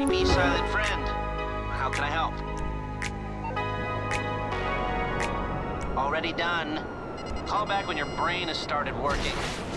Creepy silent friend. How can I help? Already done. Call back when your brain has started working.